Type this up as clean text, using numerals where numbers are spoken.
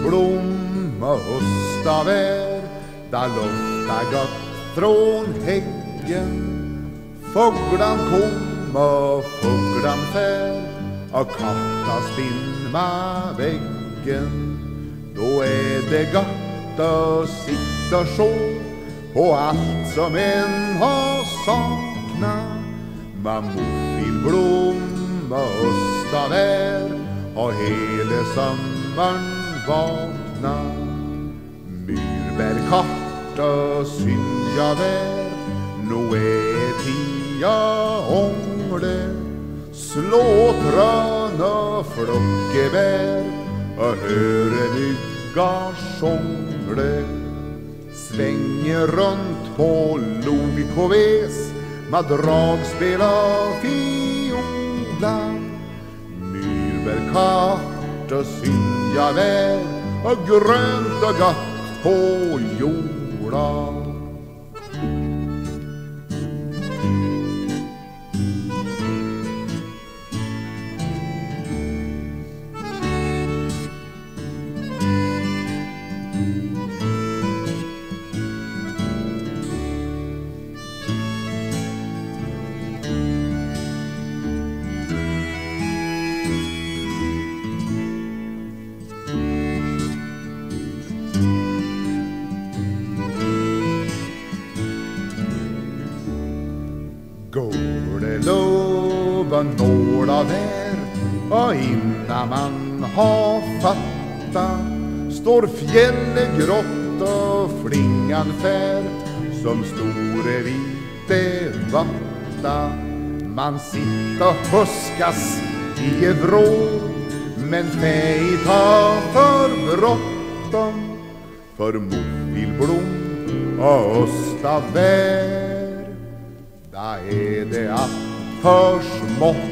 blom och östavär, där lufta gott från häggen. Fåglan kom och fåglan fär, och katta spinna väggen. Då är det gott att sitta så på allt som en har saknat. Man vill blom och östavär, och hela sommaren vakna. Myrbärkarta synja där, nå är tia ångle. Slå tröna flockebär, och höre myggar sångle. Svänger runt på Lovikåväs, med dragspela fiola. Myrbärkarta synja där, och grönt och gott på jorda. Går det lova några där, och innan man har fattat står fjället grått och flingan fär som store vite vatta. Man sitter och huskas i ett vrå, men fej ta för bråttom, för mot vill blom och östavär. Da är det att för smått